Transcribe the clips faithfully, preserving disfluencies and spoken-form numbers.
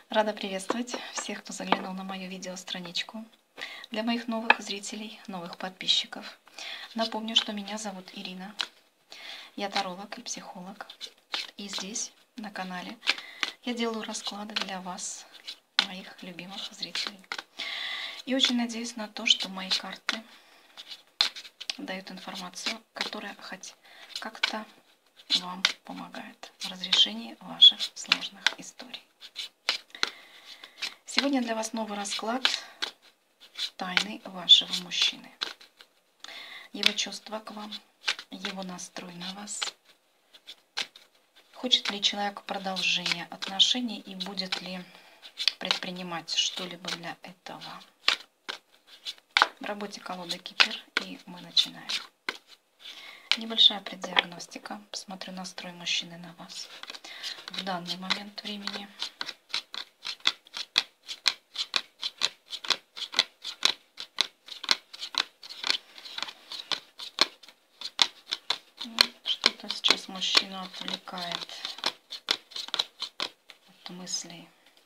Рада приветствовать всех, кто заглянул на мою видеостраничку. Для моих новых зрителей, новых подписчиков, напомню, что меня зовут Ирина. Я таролог и психолог. И здесь, на канале, я делаю расклады для вас, моих любимых зрителей. И очень надеюсь на то, что мои карты дают информацию, которая хоть как-то вам помогает в разрешении ваших сложных историй. Сегодня для вас новый расклад тайны вашего мужчины. Его чувства к вам, его настрой на вас. Хочет ли человек продолжения отношений и будет ли предпринимать что-либо для этого. В работе колоды Кипер, и мы начинаем. Небольшая преддиагностика. Посмотрю настрой мужчины на вас в данный момент времени. Что-то сейчас мужчину отвлекает от мыслей.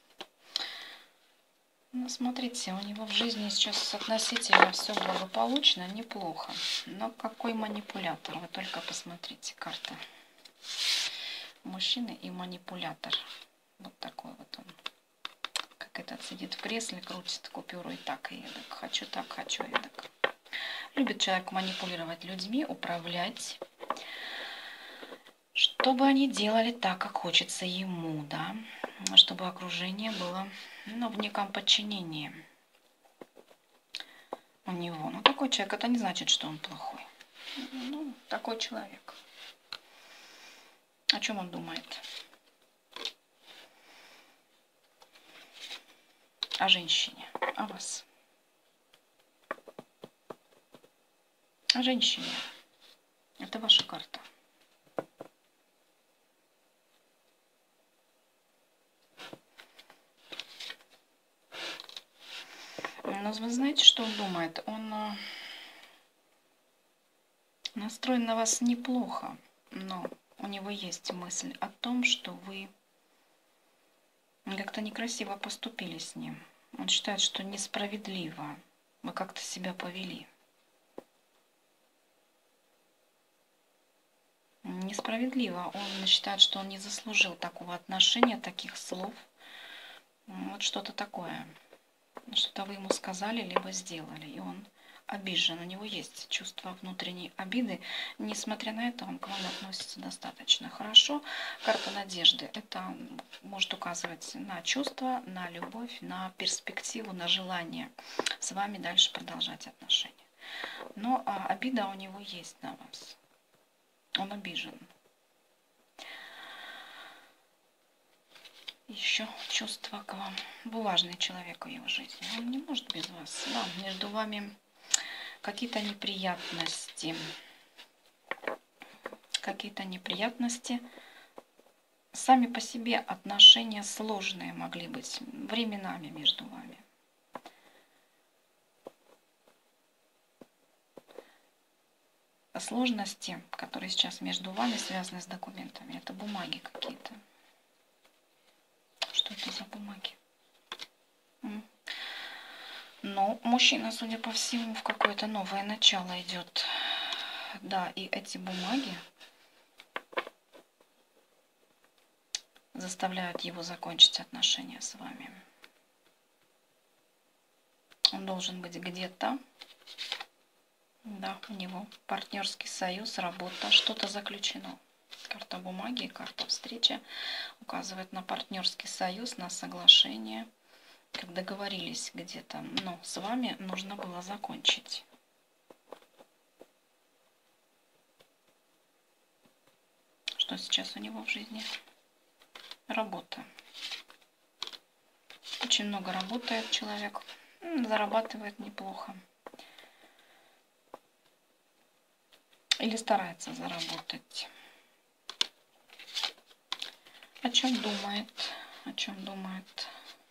Ну, смотрите, у него в жизни сейчас относительно все благополучно, неплохо. Но какой манипулятор? Вы только посмотрите, карта мужчины и манипулятор. Вот такой вот он. Как этот сидит в кресле, крутит купюру и так, и эдак. Хочу так, хочу эдак. Любит человек манипулировать людьми, управлять, чтобы они делали так, как хочется ему, да, чтобы окружение было, ну, в неком подчинении у него. Ну, такой человек, это не значит, что он плохой. Ну, такой человек. О чем он думает? О женщине, о вас. О женщине. Это ваша карта. Но вы знаете, что он думает? Он настроен на вас неплохо, но у него есть мысль о том, что вы как-то некрасиво поступили с ним. Он считает, что несправедливо вы как-то себя повели. Несправедливо. Он считает, что он не заслужил такого отношения, таких слов. Вот что-то такое. Что-то вы ему сказали, либо сделали, и он обижен. У него есть чувство внутренней обиды. Несмотря на это, он к вам относится достаточно хорошо. Карта надежды. Это может указывать на чувства, на любовь, на перспективу, на желание с вами дальше продолжать отношения. Но а, обида у него есть на вас. Он обижен. Еще чувство к вам. Вы важный человек в его жизни. Он не может без вас. Да, между вами какие-то неприятности. Какие-то неприятности. Сами по себе отношения сложные могли быть временами между вами. Сложности, которые сейчас между вами связаны с документами, это бумаги какие-то. Что это за бумаги? Но мужчина, судя по всему, в какое-то новое начало идет. Да, и эти бумаги заставляют его закончить отношения с вами. Он должен быть где-то. Да, у него партнерский союз, работа, что-то заключено. Карта бумаги, карта встречи указывает на партнерский союз, на соглашение, как договорились где-то. Но с вами нужно было закончить. Что сейчас у него в жизни? Работа. Очень много работает человек, зарабатывает неплохо. Или старается заработать. О чем думает? О чем думает?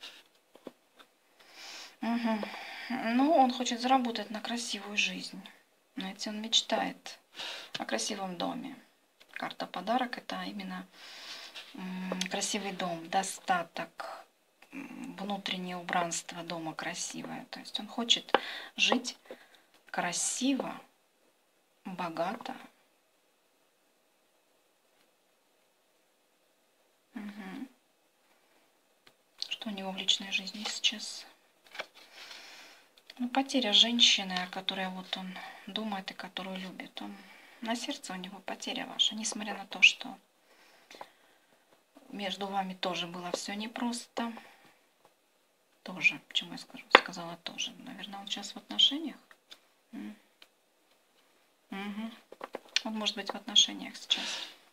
Угу. Ну, он хочет заработать на красивую жизнь. Знаете, он мечтает о красивом доме. Карта подарок — это именно красивый дом, достаток, внутреннее убранство дома красивое. То есть он хочет жить красиво, богато. Угу. Что у него в личной жизни сейчас? Ну, потеря женщины, о которой вот он думает и которую любит. Он, на сердце у него потеря ваша, несмотря на то, что между вами тоже было все непросто. Тоже, почему я скажу, сказала тоже. Наверное, он сейчас в отношениях. Угу. Он может быть в отношениях сейчас.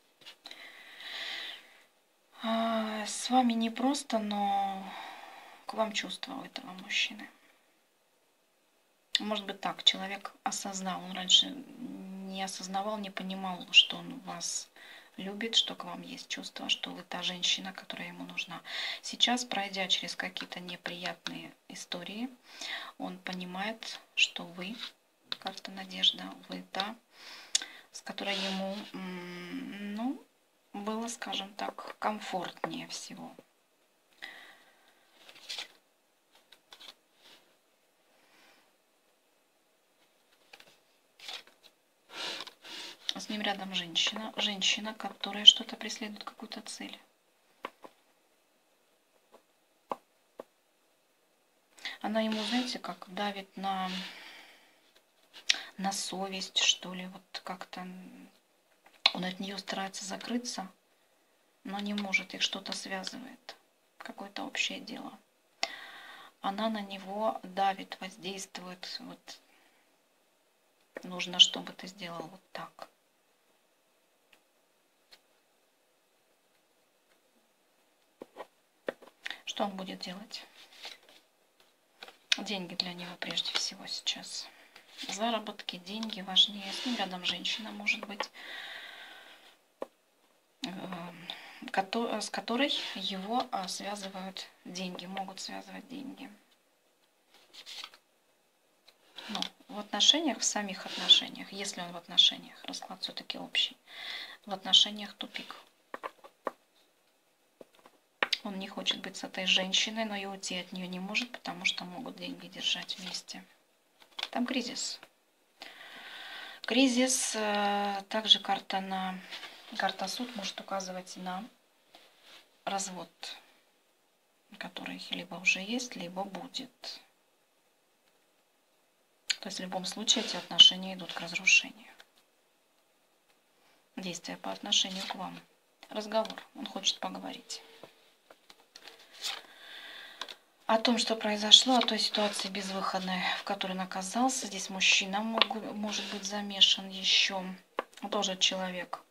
А, с вами непросто, но к вам чувства у этого мужчины. Может быть так, человек осознал, он раньше не осознавал, не понимал, что он вас любит, что к вам есть чувство, что вы та женщина, которая ему нужна. Сейчас, пройдя через какие-то неприятные истории, он понимает, что вы, карта Надежда, вы та, с которой ему, ну, было, скажем так, комфортнее всего. С ним рядом женщина, женщина, которая что-то преследует, какую-то цель. Она ему, знаете, как давит на, на совесть, что ли, вот как-то он от нее старается закрыться, но не может, их что-то связывает, какое-то общее дело. Она на него давит, воздействует, вот нужно, чтобы ты сделал вот так. Что он будет делать? Деньги для него прежде всего сейчас. Заработки, деньги важнее. С ним рядом женщина, может быть, с которой его связывают деньги, могут связывать деньги. Но в отношениях, в самих отношениях, если он в отношениях, расклад все-таки общий, в отношениях тупик. Он не хочет быть с этой женщиной, но и уйти от нее не может, потому что могут деньги держать вместе. Там кризис. Кризис, также карта на карта суд может указывать на развод, который либо уже есть, либо будет. То есть в любом случае эти отношения идут к разрушению. Действия по отношению к вам. Разговор. Он хочет поговорить о том, что произошло, о той ситуации безвыходной, в которой он оказался. Здесь мужчина мог, может быть замешан еще. Тоже человек.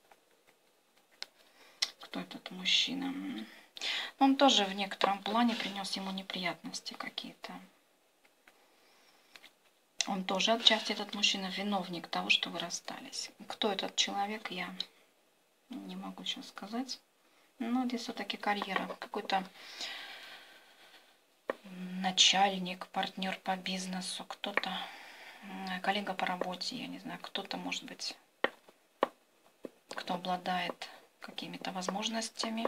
Кто этот мужчина? Он тоже в некотором плане принес ему неприятности какие-то. Он тоже отчасти, этот мужчина, виновник того, что вы расстались. Кто этот человек, я не могу сейчас сказать. Но здесь все-таки карьера. Какой-то начальник, партнер по бизнесу, кто-то, коллега по работе, я не знаю, кто-то, может быть, кто обладает какими-то возможностями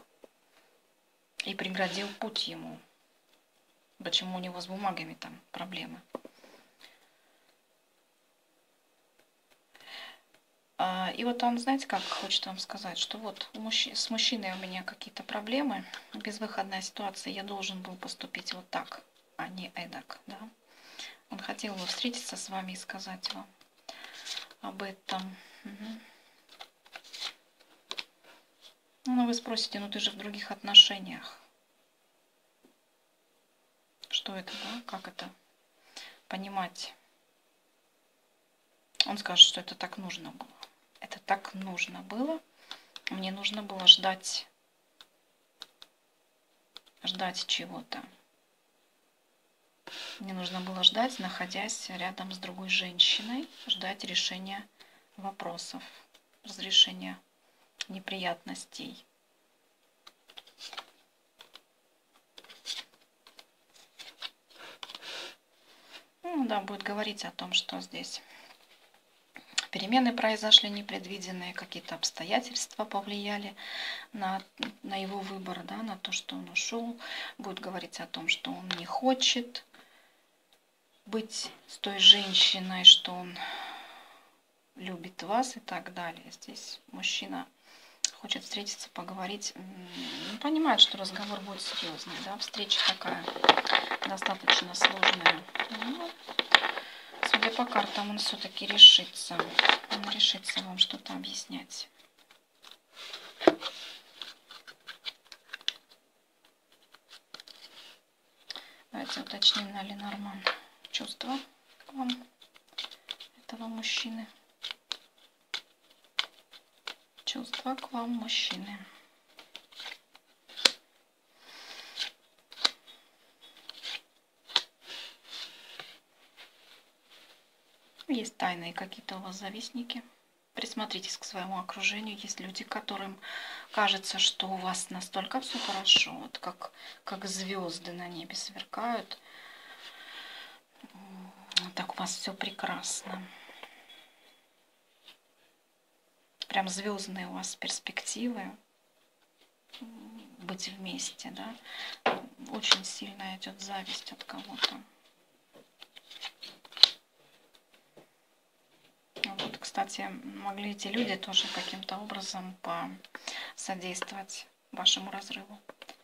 и преградил путь ему. Почему у него с бумагами там проблемы? И вот он, знаете, как хочет вам сказать, что вот с мужчиной у меня какие-то проблемы, безвыходная ситуация, я должен был поступить вот так, а не эдак, да. Он хотел бы встретиться с вами и сказать вам об этом. Угу. Ну, вы спросите, ну ты же в других отношениях. Что это, да? Как это понимать? Он скажет, что это так нужно было. Это так нужно было. Мне нужно было ждать, ждать чего-то. Мне нужно было ждать, находясь рядом с другой женщиной, ждать решения вопросов, разрешения неприятностей. Ну да, будет говорить о том, что здесь перемены произошли непредвиденные, какие-то обстоятельства повлияли на, на его выбор, да, на то, что он ушел. Будет говорить о том, что он не хочет быть с той женщиной, что он любит вас и так далее. Здесь мужчина хочет встретиться, поговорить, понимает, что разговор будет серьезный, да, встреча такая достаточно сложная. Но, судя по картам, он все-таки решится, он решится вам что-то объяснять. Давайте уточним на Ленорман чувства к вам, этого мужчины. Чувства к вам, мужчины. Есть тайные какие-то у вас завистники. Присмотритесь к своему окружению. Есть люди, которым кажется, что у вас настолько все хорошо, вот как, как звезды на небе сверкают. Так у вас все прекрасно. Прям звездные у вас перспективы быть вместе, да. Очень сильно идет зависть от кого-то. Вот, кстати, могли эти люди тоже каким-то образом посодействовать вашему разрыву.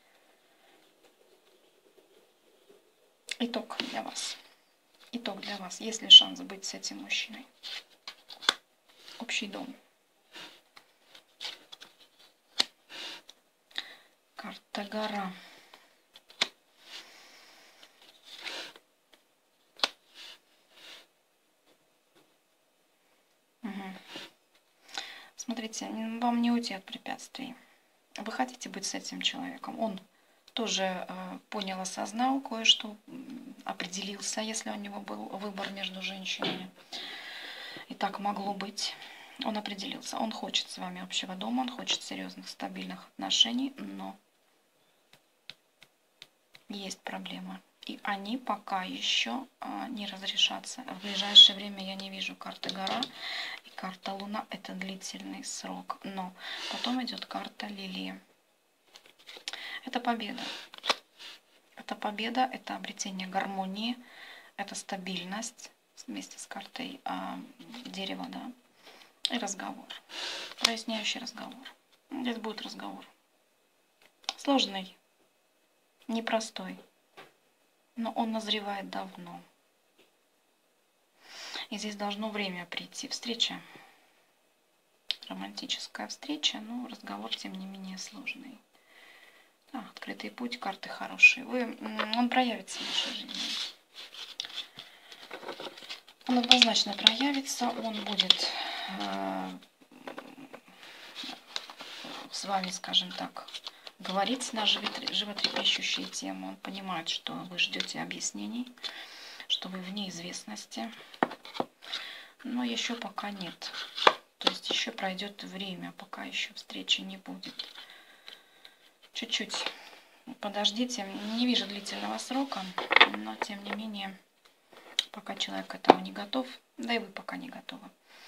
Итог для вас. Итог для вас. Есть ли шанс быть с этим мужчиной? Общий дом. Карта гора. Угу. Смотрите, вам не уйти от препятствий. Вы хотите быть с этим человеком. Он тоже э, понял, осознал кое-что, определился, если у него был выбор между женщинами. И так могло быть. Он определился. Он хочет с вами общего дома, он хочет серьезных, стабильных отношений, но есть проблемы. И они пока еще а, не разрешатся. В ближайшее время я не вижу карты гора и карта луна. Это длительный срок. Но потом идет карта лилии. Это победа. Это победа, это обретение гармонии, это стабильность вместе с картой а, дерева, да, и разговор. Проясняющий разговор. Здесь будет разговор. Сложный. Непростой, но он назревает давно. И здесь должно время прийти. Встреча, романтическая встреча, но разговор, тем не менее, сложный. Да, открытый путь, карты хорошие. Вы, он проявится в вашей жизни. Он однозначно проявится, он будет э, с вами, скажем так, говорить на животрепещущие темы. Он понимает, что вы ждете объяснений, что вы в неизвестности. Но еще пока нет. То есть еще пройдет время, пока еще встречи не будет. Чуть-чуть подождите. Не вижу длительного срока, но тем не менее, пока человек к этому не готов, да и вы пока не готовы.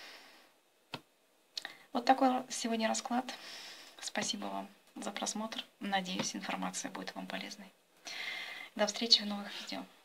Вот такой сегодня расклад. Спасибо вам за просмотр. Надеюсь, информация будет вам полезной. До встречи в новых видео.